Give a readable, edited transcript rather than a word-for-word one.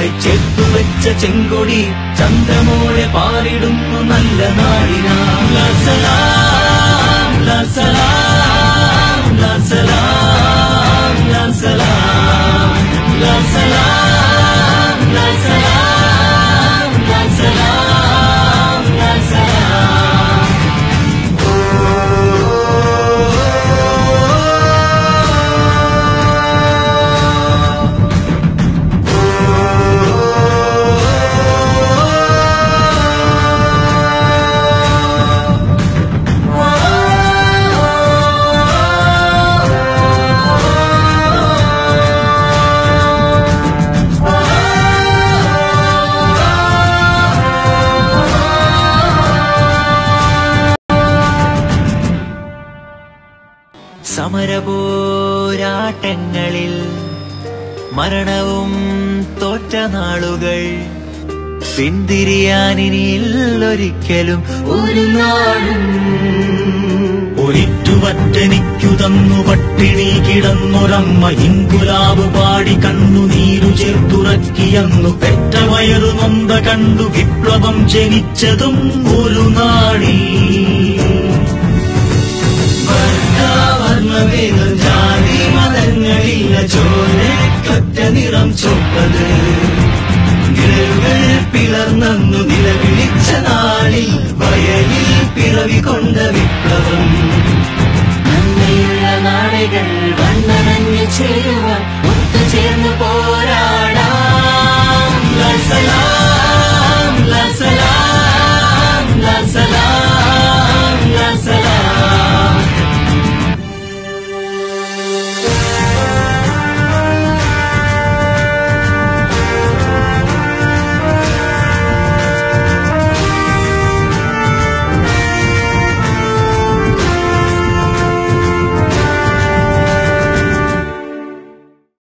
കൈ ചേർത്തുവെച്ച ചെങ്കൊടി ചന്ദ്രമോളെ പാറിടുന്നു നല്ല നാടിനാ. ലാ സലാം ലാ സലാം ലാ സലാം ലാ സലാം ലാ സലാം ലാ സലാം ലാ സലാം ലാ സലാം. സമരപോരാട്ടങ്ങളിൽ മരണവും തോറ്റ നാളുകൾ പിന്തിരിയാനിനിയില്ലൊരിക്കലും ഒരു നാളും. ഒരിറ്റുവറ്റനിക്കു തന്നു പട്ടിണി കിടന്നൊരമ്മ ഇൻകുലാബ് പാടി കണ്ണുനീരു ചേർത്തുറക്കിയന്നു പെറ്റ വയറു നൊന്ത കണ്ടു വിപ്ലവം ജനിച്ചതും ഒരു നാളിൽ. വർണ്ണഭേദം ജാതി മതങ്ങളില്ല ചോരക്കൊറ്റ നിറം ചൊപ്പത് നിഴലുകൾ പിളർന്നു നിലവിളിച്ച നാളിൽ വയലിൽ പിറവി കൊണ്ട വിപ്ലവം. നന്മയുള്ള നാടുകൾ വന്നണഞ്ഞു ചേരും